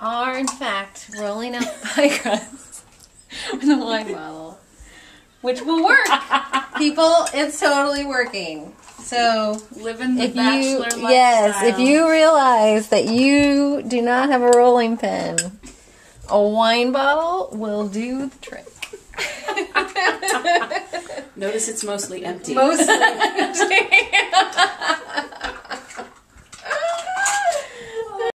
are, in fact, rolling out the pie crust with a wine bottle, which will work. People, it's totally working. So, living the bachelor lifestyle. Yes, if you realize that you do not have a rolling pin, a wine bottle will do the trick. Notice it's mostly empty. Mostly empty.